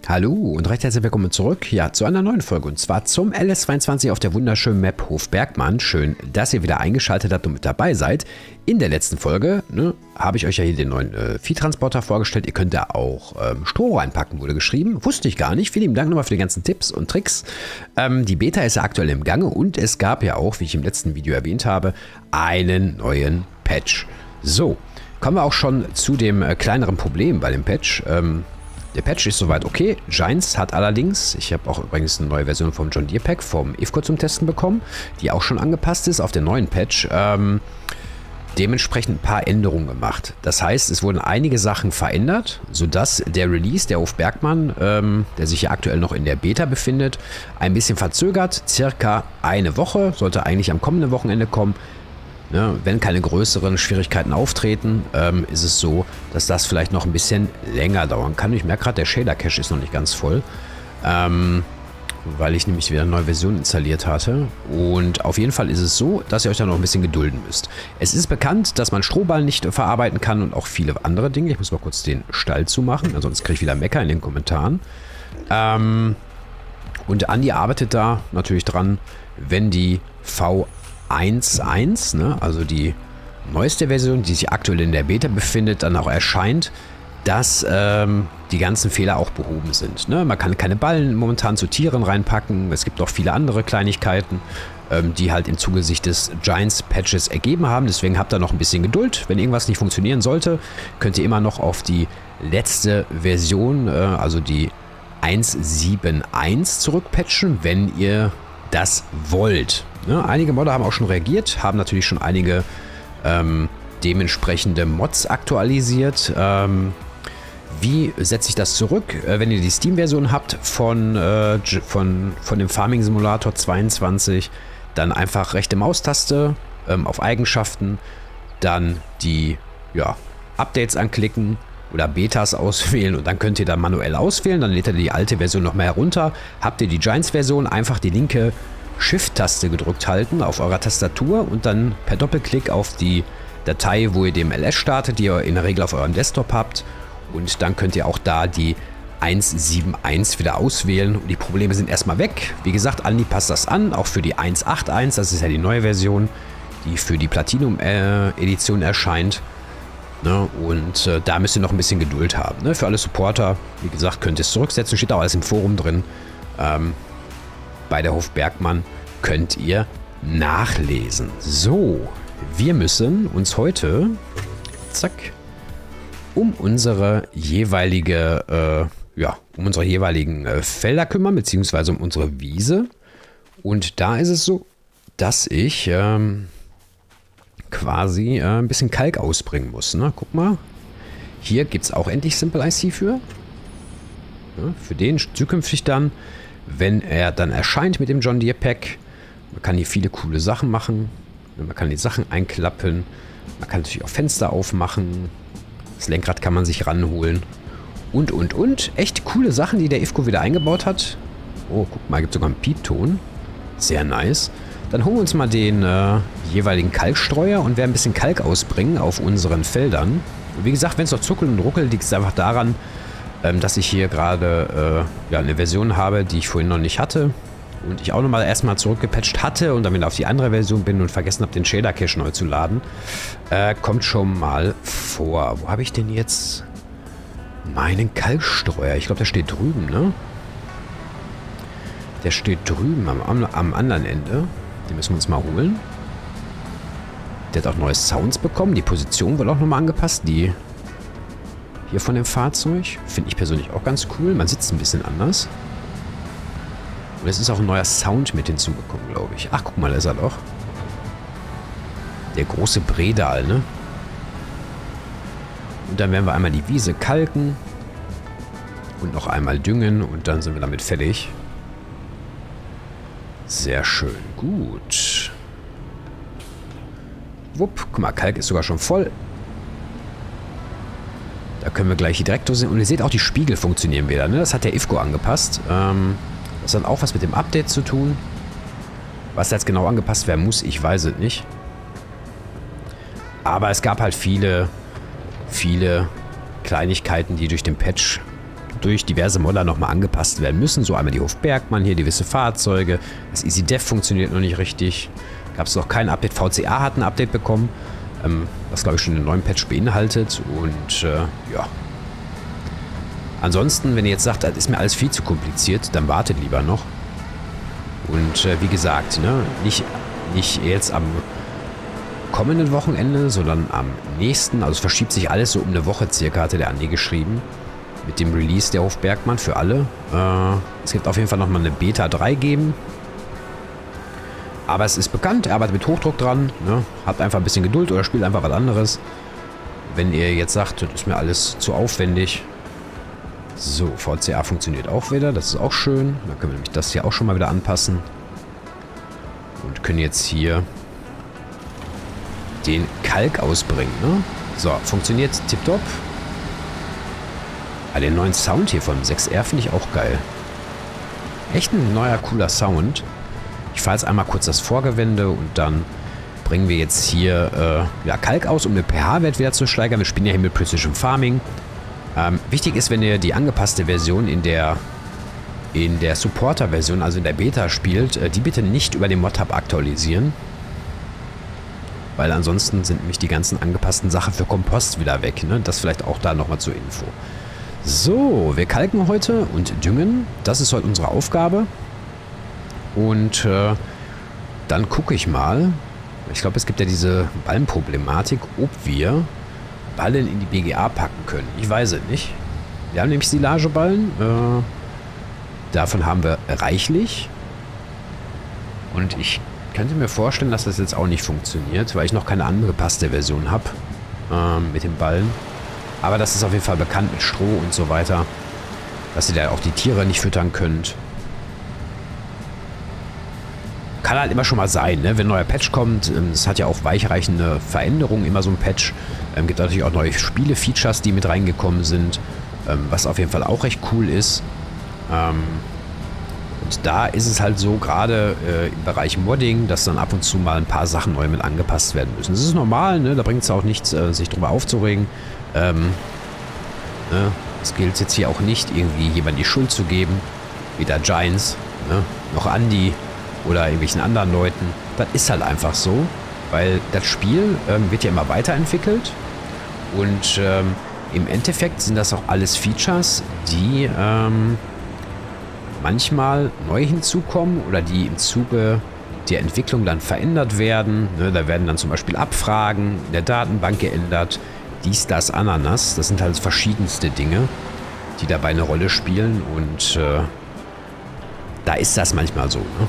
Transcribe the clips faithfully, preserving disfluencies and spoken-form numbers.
Hallo und recht herzlich willkommen zurück, ja, zu einer neuen Folge und zwar zum L S zweiundzwanzig auf der wunderschönen Map Hofbergmann. Schön, dass ihr wieder eingeschaltet habt und mit dabei seid. In der letzten Folge ne, habe ich euch ja hier den neuen äh, Viehtransporter vorgestellt. Ihr könnt da auch ähm, Stroh reinpacken, wurde geschrieben. Wusste ich gar nicht. Vielen lieben Dank nochmal für die ganzen Tipps und Tricks. Ähm, die Beta ist ja aktuell im Gange und es gab ja auch, wie ich im letzten Video erwähnt habe, einen neuen Patch. So, kommen wir auch schon zu dem äh, kleineren Problem bei dem Patch. Ähm, Der Patch ist soweit okay. Giants hat allerdings, ich habe auch übrigens eine neue Version vom John Deere Pack vom I F C O zum Testen bekommen, die auch schon angepasst ist auf den neuen Patch, ähm, dementsprechend ein paar Änderungen gemacht. Das heißt, es wurden einige Sachen verändert, sodass der Release der Hofbergmann, ähm, der sich ja aktuell noch in der Beta befindet, ein bisschen verzögert, circa eine Woche, sollte eigentlich am kommenden Wochenende kommen. Ja, wenn keine größeren Schwierigkeiten auftreten, ähm, ist es so, dass das vielleicht noch ein bisschen länger dauern kann. Ich merke gerade, der Shader Cache ist noch nicht ganz voll, ähm, weil ich nämlich wieder eine neue Version installiert hatte. Und auf jeden Fall ist es so, dass ihr euch da noch ein bisschen gedulden müsst. Es ist bekannt, dass man Strohballen nicht verarbeiten kann und auch viele andere Dinge. Ich muss mal kurz den Stall zumachen, ansonsten kriege ich wieder Mecker in den Kommentaren. Ähm, und Andi arbeitet da natürlich dran, wenn die V eins Punkt eins, ne, also die neueste Version, die sich aktuell in der Beta befindet, dann auch erscheint, dass ähm, die ganzen Fehler auch behoben sind. Ne? Man kann keine Ballen momentan zu Tieren reinpacken. Es gibt auch viele andere Kleinigkeiten, ähm, die halt im Zuge sich des Giants Patches ergeben haben. Deswegen habt ihr noch ein bisschen Geduld. Wenn irgendwas nicht funktionieren sollte, könnt ihr immer noch auf die letzte Version, äh, also die eins Punkt sieben Punkt eins zurückpatchen, wenn ihr das wollt. Ne, einige Modder haben auch schon reagiert, haben natürlich schon einige ähm, dementsprechende Mods aktualisiert. Ähm, wie setze ich das zurück? Äh, wenn ihr die Steam-Version habt von, äh, von, von dem Farming Simulator zweiundzwanzig, dann einfach rechte Maustaste ähm, auf Eigenschaften, dann die ja, Updates anklicken oder Betas auswählen und dann könnt ihr da manuell auswählen. Dann lädt ihr die alte Version noch mehr herunter. Habt ihr die Giants-Version, einfach die linke Shift-Taste gedrückt halten auf eurer Tastatur und dann per Doppelklick auf die Datei, wo ihr dem L S startet, die ihr in der Regel auf eurem Desktop habt. Und dann könnt ihr auch da die eins Punkt sieben Punkt eins wieder auswählen und die Probleme sind erstmal weg. Wie gesagt, Andi passt das an, auch für die eins Punkt acht Punkt eins, das ist ja die neue Version, die für die Platinum-Edition erscheint. Ne, und äh, da müsst ihr noch ein bisschen Geduld haben. Ne? Für alle Supporter, wie gesagt, könnt ihr es zurücksetzen, steht auch alles im Forum drin. Ähm, bei der Hofbergmann könnt ihr nachlesen. So, wir müssen uns heute, zack, um unsere jeweilige, äh, ja, um unsere jeweiligen äh, Felder kümmern, beziehungsweise um unsere Wiese. Und da ist es so, dass ich ähm, quasi äh, ein bisschen Kalk ausbringen muss. Ne? Guck mal, hier gibt es auch endlich Simple I C für. Ja, für den zukünftig dann, wenn er dann erscheint mit dem John Deere Pack. Man kann hier viele coole Sachen machen. Man kann die Sachen einklappen. Man kann natürlich auch Fenster aufmachen. Das Lenkrad kann man sich ranholen. Und, und, und. Echt coole Sachen, die der I F C O wieder eingebaut hat. Oh, guck mal, gibt sogar einen Piepton. Sehr nice. Dann holen wir uns mal den äh, jeweiligen Kalkstreuer und werden ein bisschen Kalk ausbringen auf unseren Feldern. Und wie gesagt, wenn es noch zuckelt und ruckelt, liegt es einfach daran, dass ich hier gerade äh, ja, eine Version habe, die ich vorhin noch nicht hatte. Und ich auch nochmal erstmal zurückgepatcht hatte und dann wieder auf die andere Version bin und vergessen habe, den Shader Cache neu zu laden. Äh, kommt schon mal vor. Wo habe ich denn jetzt meinen Kalkstreuer? Ich glaube, der steht drüben, ne? Der steht drüben am, am, am anderen Ende. Den müssen wir uns mal holen. Der hat auch neue Sounds bekommen. Die Position wurde auch nochmal angepasst. Die hier von dem Fahrzeug. Finde ich persönlich auch ganz cool. Man sitzt ein bisschen anders. Und es ist auch ein neuer Sound mit hinzugekommen, glaube ich. Ach, guck mal, da ist er doch. Der große Bredal, ne? Und dann werden wir einmal die Wiese kalken. Und noch einmal düngen. Und dann sind wir damit fertig. Sehr schön. Gut. Wupp. Guck mal, Kalk ist sogar schon voll. Da können wir gleich die Direktdose sehen. Und ihr seht auch, die Spiegel funktionieren wieder. Ne? Das hat der I F C O angepasst. Ähm, das hat auch was mit dem Update zu tun. Was jetzt genau angepasst werden muss, ich weiß es nicht. Aber es gab halt viele, viele Kleinigkeiten, die durch den Patch durch diverse Modder nochmal angepasst werden müssen. So einmal die Hofbergmann hier, gewisse Fahrzeuge. Das EasyDev funktioniert noch nicht richtig. Gab es noch kein Update. V C A hat ein Update bekommen, ähm, was glaube ich schon den neuen Patch beinhaltet. Und äh, ja. Ansonsten, wenn ihr jetzt sagt, das ist mir alles viel zu kompliziert, dann wartet lieber noch. Und äh, wie gesagt, ne, nicht, nicht jetzt am kommenden Wochenende, sondern am nächsten. Also es verschiebt sich alles so um eine Woche circa, hatte der Andi geschrieben. Mit dem Release der Hofbergmann für alle. Äh, es gibt auf jeden Fall nochmal eine Beta drei geben. Aber es ist bekannt, er arbeitet mit Hochdruck dran. Ne? Habt einfach ein bisschen Geduld oder spielt einfach was anderes. Wenn ihr jetzt sagt, das ist mir alles zu aufwendig. So, V C A funktioniert auch wieder. Das ist auch schön. Dann können wir nämlich das hier auch schon mal wieder anpassen. Und können jetzt hier den Kalk ausbringen, ne? So, funktioniert tipptopp. Ah, den neuen Sound hier vom sechs R finde ich auch geil. Echt ein neuer, cooler Sound. Ich fahre jetzt einmal kurz das Vorgewende und dann bringen wir jetzt hier äh, ja, Kalk aus, um den pH-Wert wieder zu steigern. Wir spielen ja hier mit Precision Farming. Ähm, wichtig ist, wenn ihr die angepasste Version in der in der Supporter-Version, also in der Beta spielt, äh, die bitte nicht über den Mod-Hub aktualisieren. Weil ansonsten sind nämlich die ganzen angepassten Sachen für Kompost wieder weg. Ne? Das vielleicht auch da nochmal zur Info. So, wir kalken heute und düngen. Das ist heute unsere Aufgabe. Und äh, dann gucke ich mal. Ich glaube, es gibt ja diese Ballenproblematik, ob wir Ballen in die B G A packen können. Ich weiß es nicht. Wir haben nämlich Silageballen. Äh, davon haben wir reichlich. Und ich könnte mir vorstellen, dass das jetzt auch nicht funktioniert, weil ich noch keine angepasste Version habe ähm, mit den Ballen. Aber das ist auf jeden Fall bekannt mit Stroh und so weiter, dass ihr da auch die Tiere nicht füttern könnt. Kann halt immer schon mal sein, ne? Wenn ein neuer Patch kommt. Es hat ja auch weichreichende Veränderungen, immer so ein Patch. Ähm, gibt natürlich auch neue Spiele-Features, die mit reingekommen sind, ähm, was auf jeden Fall auch recht cool ist. Ähm, Und da ist es halt so, gerade äh, im Bereich Modding, dass dann ab und zu mal ein paar Sachen neu mit angepasst werden müssen. Das ist normal, ne? Da bringt es auch nichts, äh, sich drüber aufzuregen. Ähm, ne? Es gilt jetzt hier auch nicht, irgendwie jemand die Schuld zu geben. Weder Giants, ne? noch Andi oder irgendwelchen anderen Leuten. Das ist halt einfach so, weil das Spiel ähm, wird ja immer weiterentwickelt. Und ähm, im Endeffekt sind das auch alles Features, die Ähm, manchmal neu hinzukommen oder die im Zuge der Entwicklung dann verändert werden. Ne, da werden dann zum Beispiel Abfragen in der Datenbank geändert. Dies, das, Ananas. Das sind halt verschiedenste Dinge, die dabei eine Rolle spielen. Und äh, da ist das manchmal so. Ne?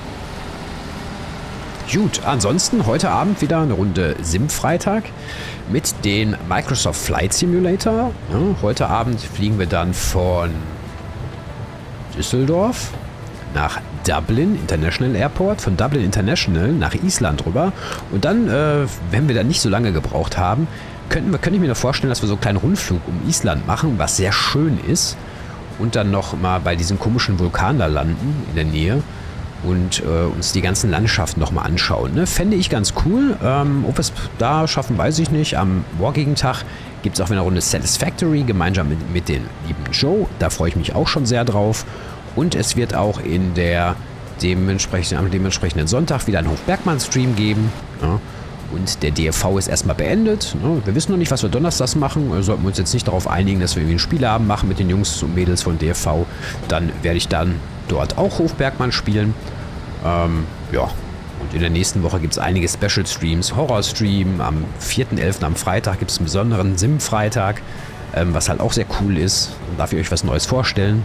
Gut, ansonsten heute Abend wieder eine Runde Sim-Freitag mit dem Microsoft Flight Simulator. Ja, heute Abend fliegen wir dann von Düsseldorf nach Dublin International Airport, von Dublin International nach Island rüber. Und dann, äh, wenn wir dann nicht so lange gebraucht haben, könnten wir, könnte ich mir noch vorstellen, dass wir so einen kleinen Rundflug um Island machen, was sehr schön ist. Und dann noch mal bei diesem komischen Vulkan da landen in der Nähe und äh, uns die ganzen Landschaften noch mal anschauen. Ne? Fände ich ganz cool. Ähm, ob wir es da schaffen, weiß ich nicht. Am morgigen Tag gibt es auch wieder eine Runde Satisfactory, gemeinsam mit, mit dem lieben Joe. Da freue ich mich auch schon sehr drauf. Und es wird auch in der dementsprechend, am dementsprechenden Sonntag wieder einen Hofbergmann-Stream geben. Ja. Und der D F V ist erstmal beendet. Ne? Wir wissen noch nicht, was wir donnerstags machen. Wir sollten uns jetzt nicht darauf einigen, dass wir irgendwie einen Spieleabend machen mit den Jungs und Mädels von D F V. Dann werde ich dann dort auch Hofbergmann spielen. Ähm, ja. Und in der nächsten Woche gibt es einige Special-Streams. Horror-Stream, am vierten elften am Freitag gibt es einen besonderen Sim-Freitag, ähm, was halt auch sehr cool ist. Dann darf ich euch was Neues vorstellen.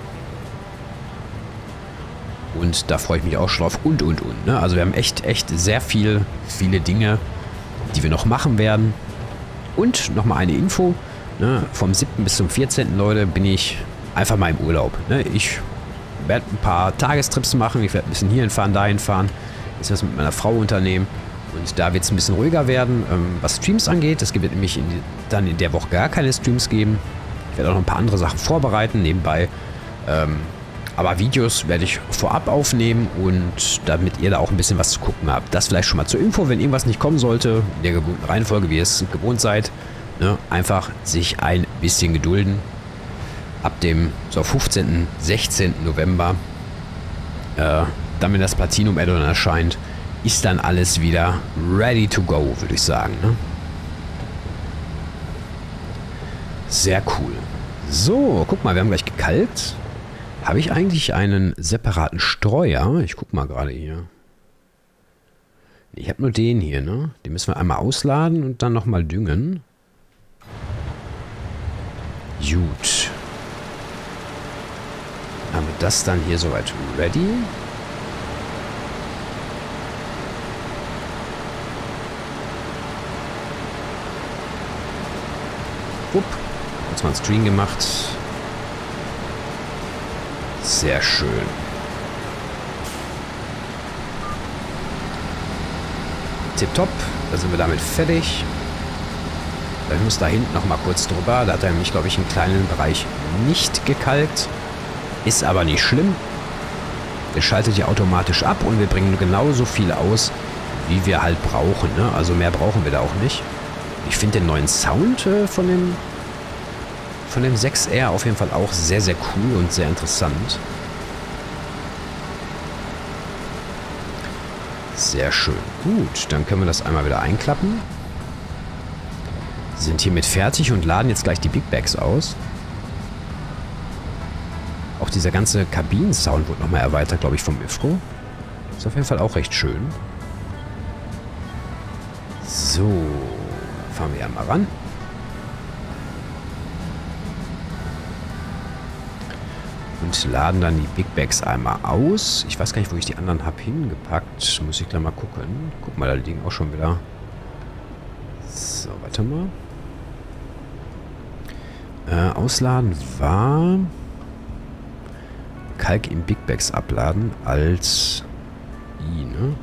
Und da freue ich mich auch schon drauf. Und, und, und. Ne? Also wir haben echt, echt sehr viel, viele Dinge, die wir noch machen werden. Und nochmal eine Info. Ne? Vom siebten bis zum vierzehnten Leute, bin ich einfach mal im Urlaub. Ne? Ich werde ein paar Tagestrips machen. Ich werde ein bisschen hierhin fahren, dahin fahren. Ist was mit meiner Frau unternehmen. Und da wird es ein bisschen ruhiger werden, ähm, was Streams angeht. Es wird nämlich in die, dann in der Woche gar keine Streams geben. Ich werde auch noch ein paar andere Sachen vorbereiten nebenbei. Ähm, aber Videos werde ich vorab aufnehmen und damit ihr da auch ein bisschen was zu gucken habt. Das vielleicht schon mal zur Info, wenn irgendwas nicht kommen sollte, in der gewohnten Reihenfolge, wie ihr es gewohnt seid. Ne? Einfach sich ein bisschen gedulden. ab dem so fünfzehnten, sechzehnten November, äh, dann wenn das Platinum Add-on erscheint, ist dann alles wieder ready to go, würde ich sagen. Ne? Sehr cool. So, guck mal, wir haben gleich gekalkt. Habe ich eigentlich einen separaten Streuer? Ich guck mal gerade hier. Ich habe nur den hier, ne? Den müssen wir einmal ausladen und dann nochmal düngen. Gut. Dann haben wir das dann hier soweit ready. Upp. Kurz mal einen Screen gemacht. Sehr schön. Tipptopp. Da sind wir damit fertig. Ich muss da hinten noch mal kurz drüber. Da hat er nämlich, glaube ich, einen kleinen Bereich nicht gekalkt. Ist aber nicht schlimm. Der schaltet ja automatisch ab und wir bringen genauso viel aus, wie wir halt brauchen. Ne? Also mehr brauchen wir da auch nicht. Ich finde den neuen Sound äh, von dem von dem sechs R auf jeden Fall auch sehr, sehr cool und sehr interessant. Sehr schön. Gut, dann können wir das einmal wieder einklappen. Sind hiermit fertig und laden jetzt gleich die Big Bags aus. Auch dieser ganze Kabinen-Sound wurde nochmal erweitert, glaube ich, vom Mifro. Ist auf jeden Fall auch recht schön. So, fahren wir ja mal ran. Und laden dann die Big Bags einmal aus. Ich weiß gar nicht, wo ich die anderen habe hingepackt. Muss ich gleich mal gucken. Guck mal, da liegen auch schon wieder. So, warte mal. Äh, ausladen war Kalk in Big Bags abladen als I, ne?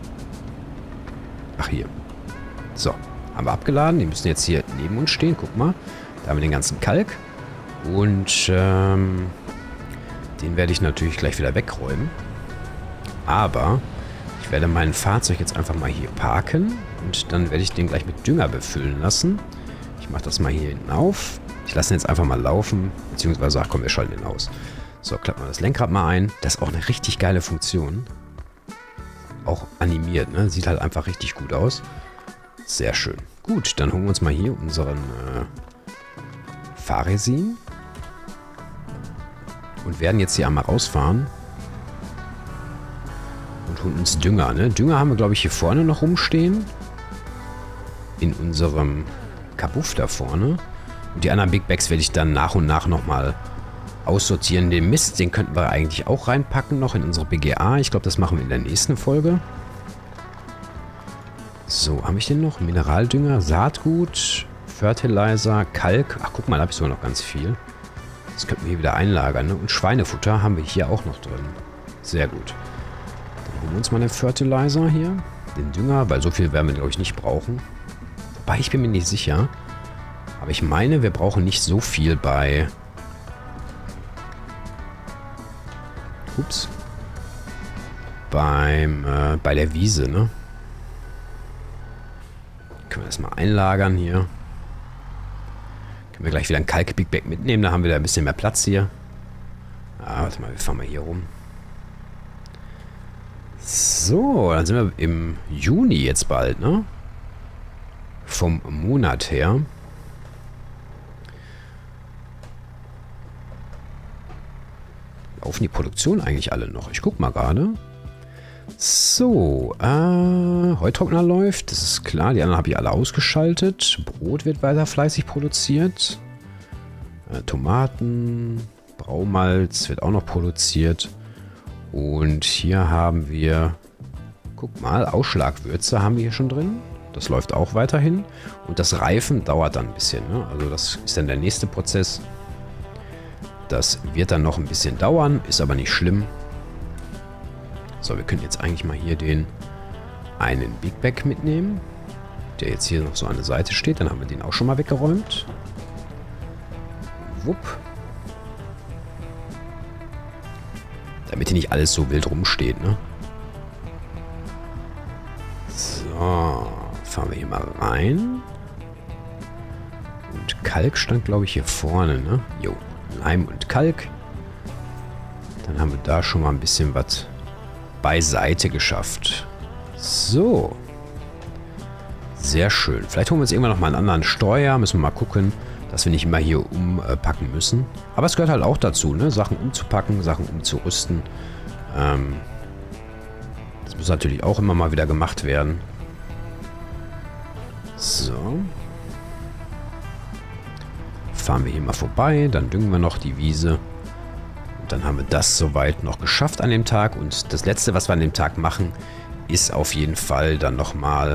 Ach, hier. So, haben wir abgeladen. Die müssen jetzt hier neben uns stehen. Guck mal. Da haben wir den ganzen Kalk. Und, ähm... den werde ich natürlich gleich wieder wegräumen. Aber ich werde mein Fahrzeug jetzt einfach mal hier parken. Und dann werde ich den gleich mit Dünger befüllen lassen. Ich mache das mal hier hinten auf. Ich lasse ihn jetzt einfach mal laufen. Beziehungsweise, ach komm, wir schalten ihn aus. So, klappen wir das Lenkrad mal ein. Das ist auch eine richtig geile Funktion. Auch animiert, ne? Sieht halt einfach richtig gut aus. Sehr schön. Gut, dann holen wir uns mal hier unseren äh, Fahrresin. Und werden jetzt hier einmal rausfahren. Und holen uns Dünger, ne? Dünger haben wir, glaube ich, hier vorne noch rumstehen. In unserem Kabuff da vorne. Und die anderen Big Bags werde ich dann nach und nach nochmal aussortieren. Den Mist, den könnten wir eigentlich auch reinpacken noch in unsere B G A. Ich glaube, das machen wir in der nächsten Folge. So, habe ich den noch? Mineraldünger, Saatgut, Fertilizer, Kalk. Ach, guck mal, da habe ich sogar noch ganz viel. Das könnten wir hier wieder einlagern. Ne? Und Schweinefutter haben wir hier auch noch drin. Sehr gut. Dann holen wir uns mal den Fertilizer hier. Den Dünger, weil so viel werden wir, glaube ich, nicht brauchen. Wobei, ich bin mir nicht sicher. Aber ich meine, wir brauchen nicht so viel bei... Ups. Beim, äh, bei der Wiese, ne? Können wir das mal einlagern hier. Können wir gleich wieder ein Kalk-Big Bag mitnehmen. Da haben wir da ein bisschen mehr Platz hier. Ah, warte mal, wir fahren mal hier rum. So, dann sind wir im Juni jetzt bald, ne? Vom Monat her. Laufen die Produktion eigentlich alle noch? Ich guck mal gerade. So, äh, Heutrockner läuft, das ist klar. Die anderen habe ich alle ausgeschaltet. Brot wird weiter fleißig produziert. Äh, Tomaten, Braumalz wird auch noch produziert. Und hier haben wir, guck mal, Ausschlagwürze haben wir hier schon drin. Das läuft auch weiterhin. Und das Reifen dauert dann ein bisschen, ne? Also das ist dann der nächste Prozess. Das wird dann noch ein bisschen dauern, ist aber nicht schlimm. So, wir können jetzt eigentlich mal hier den einen Big Bag mitnehmen, der jetzt hier noch so an der Seite steht. Dann haben wir den auch schon mal weggeräumt. Wupp. Damit hier nicht alles so wild rumsteht, ne? So, fahren wir hier mal rein. Und Kalk stand, glaube ich, hier vorne, ne? Jo. Leim und Kalk. Dann haben wir da schon mal ein bisschen was beiseite geschafft. So. Sehr schön. Vielleicht holen wir uns irgendwann noch mal einen anderen Steuer. Müssen wir mal gucken, dass wir nicht immer hier umpacken müssen. Aber es gehört halt auch dazu, ne? Sachen umzupacken, Sachen umzurüsten. Ähm, das muss natürlich auch immer mal wieder gemacht werden. So. Fahren wir hier mal vorbei. Dann düngen wir noch die Wiese. Und dann haben wir das soweit noch geschafft an dem Tag. Und das Letzte, was wir an dem Tag machen, ist auf jeden Fall dann nochmal...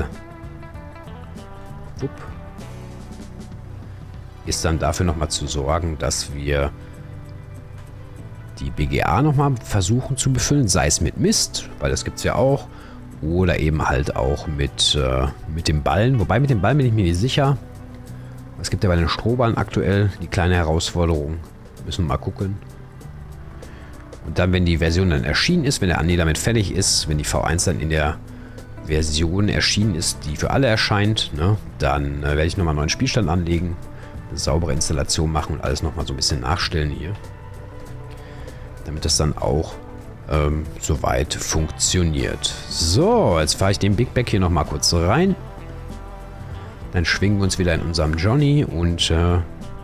ist dann dafür nochmal zu sorgen, dass wir die B G A nochmal versuchen zu befüllen, sei es mit Mist, weil das gibt es ja auch, oder eben halt auch mit, äh, mit dem Ballen. Wobei mit dem Ballen bin ich mir nicht sicher. Es gibt ja bei den Strohballen aktuell die kleine Herausforderung. Müssen wir mal gucken. Und dann, wenn die Version dann erschienen ist, wenn der Andi damit fertig ist, wenn die V eins dann in der Version erschienen ist, die für alle erscheint, ne, dann äh, werde ich nochmal einen neuen Spielstand anlegen. Eine saubere Installation machen und alles nochmal so ein bisschen nachstellen hier. Damit das dann auch ähm, soweit funktioniert. So, jetzt fahre ich den Big Bag hier nochmal kurz rein. Dann schwingen wir uns wieder in unserem Johnny und äh,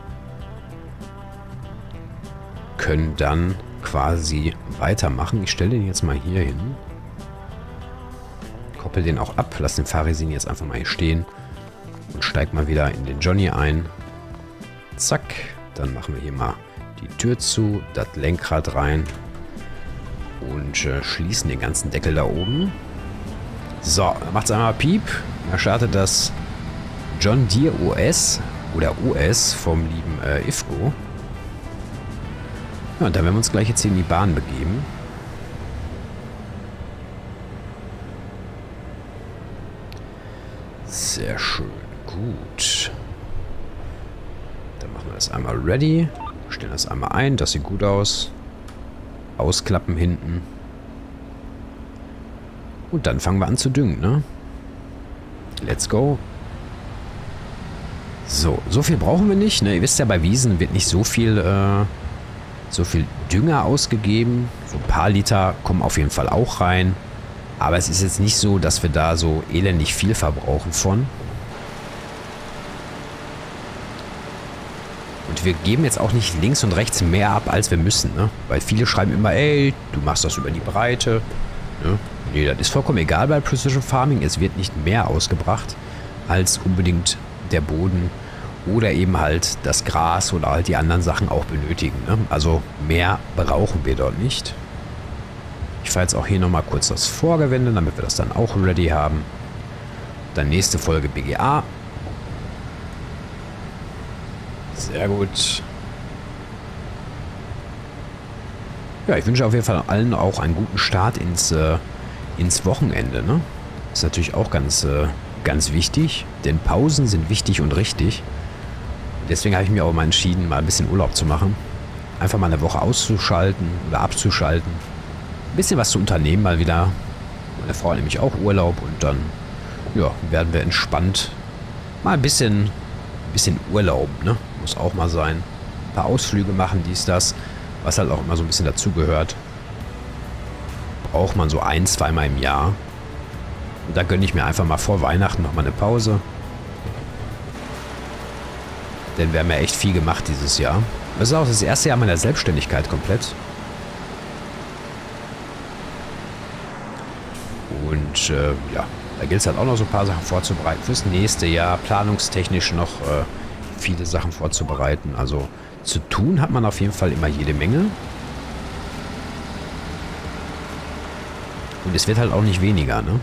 können dann quasi weitermachen. Ich stelle den jetzt mal hier hin. Koppel den auch ab. Lass den Fahresin jetzt einfach mal hier stehen. Und steig mal wieder in den Johnny ein. Zack, dann machen wir hier mal die Tür zu, das Lenkrad rein und äh, schließen den ganzen Deckel da oben. So, dann macht es einmal Piep. Da startet das John Deere O S oder O S vom lieben äh, Ifko. Ja, und dann werden wir uns gleich jetzt hier in die Bahn begeben. Sehr schön, gut. Dann machen wir das einmal ready. Stellen das einmal ein. Das sieht gut aus. Ausklappen hinten. Und dann fangen wir an zu düngen, ne? Let's go. So, so viel brauchen wir nicht, ne? Ihr wisst ja, bei Wiesen wird nicht so viel, äh, so viel Dünger ausgegeben. So ein paar Liter kommen auf jeden Fall auch rein. Aber es ist jetzt nicht so, dass wir da so elendig viel verbrauchen von. Und wir geben jetzt auch nicht links und rechts mehr ab, als wir müssen, ne? Weil viele schreiben immer, ey, du machst das über die Breite. Ne? Nee, das ist vollkommen egal bei Precision Farming. Es wird nicht mehr ausgebracht, als unbedingt der Boden oder eben halt das Gras oder halt die anderen Sachen auch benötigen, ne? Also mehr brauchen wir dort nicht. Ich fahre jetzt auch hier nochmal kurz das Vorgewende, damit wir das dann auch ready haben. Dann nächste Folge B G A. Sehr gut. Ja, ich wünsche auf jeden Fall allen auch einen guten Start ins, äh, ins Wochenende, ne? Ist natürlich auch ganz, äh, ganz wichtig, denn Pausen sind wichtig und richtig. Deswegen habe ich mir auch mal entschieden, mal ein bisschen Urlaub zu machen. Einfach mal eine Woche auszuschalten oder abzuschalten. Ein bisschen was zu unternehmen mal wieder. Meine Frau hat nämlich auch Urlaub und dann, ja, werden wir entspannt mal ein bisschen, ein bisschen Urlaub, ne? Muss auch mal sein. Ein paar Ausflüge machen, dies, das, was halt auch immer so ein bisschen dazugehört. Braucht man so ein, zweimal im Jahr. Und da gönne ich mir einfach mal vor Weihnachten nochmal eine Pause. Denn wir haben ja echt viel gemacht dieses Jahr. Das ist auch das erste Jahr meiner Selbstständigkeit komplett. Und äh, ja, da gilt es halt auch noch so ein paar Sachen vorzubereiten. Fürs nächste Jahr planungstechnisch noch äh, viele Sachen vorzubereiten. Also zu tun hat man auf jeden Fall immer jede Menge. Und es wird halt auch nicht weniger, ne?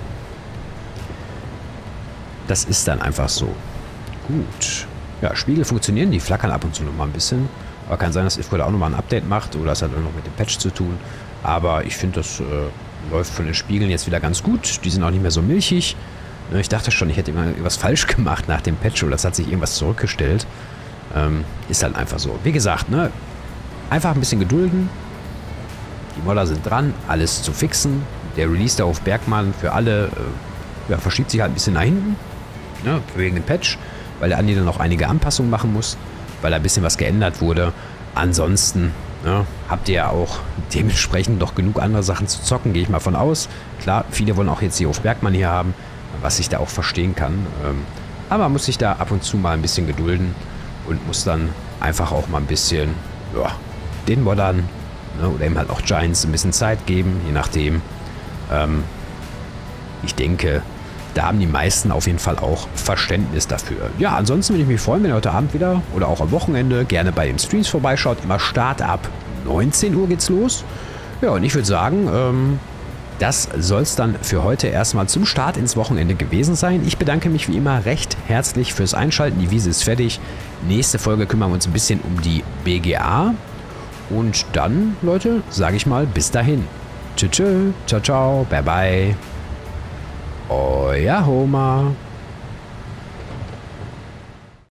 Das ist dann einfach so. Gut. Ja, Spiegel funktionieren, die flackern ab und zu noch mal ein bisschen. Aber kann sein, dass Ifko da auch noch mal ein Update macht oder es hat auch noch mit dem Patch zu tun. Aber ich finde, das äh, läuft von den Spiegeln jetzt wieder ganz gut. Die sind auch nicht mehr so milchig. Ich dachte schon, ich hätte immer irgendwas falsch gemacht nach dem Patch oder es hat sich irgendwas zurückgestellt. Ähm, ist halt einfach so. Wie gesagt, ne, einfach ein bisschen gedulden. Die Modder sind dran, alles zu fixen. Der Release da auf Bergmann für alle äh, ja, verschiebt sich halt ein bisschen nach hinten. Ne, wegen dem Patch. Weil der Andi dann noch einige Anpassungen machen muss. Weil da ein bisschen was geändert wurde. ansonsten ne, habt ihr ja auch dementsprechend noch genug andere Sachen zu zocken, gehe ich mal von aus. Klar, viele wollen auch jetzt die Hofbergmann hier haben, was ich da auch verstehen kann. Ähm, aber man muss sich da ab und zu mal ein bisschen gedulden und muss dann einfach auch mal ein bisschen ja, den Moddern ne, oder eben halt auch Giants ein bisschen Zeit geben, je nachdem. Ähm, ich denke, da haben die meisten auf jeden Fall auch Verständnis dafür. Ja, ansonsten würde ich mich freuen, wenn ihr heute Abend wieder oder auch am Wochenende gerne bei den Streams vorbeischaut. Immer Start ab neunzehn Uhr geht's los. Ja, und ich würde sagen, ähm, das soll es dann für heute erstmal zum Start ins Wochenende gewesen sein. Ich bedanke mich wie immer recht herzlich fürs Einschalten. Die Wiese ist fertig. Nächste Folge kümmern wir uns ein bisschen um die B G A. Und dann, Leute, sage ich mal, bis dahin. Tschüss, ciao, ciao, bye, bye. Euer Homer.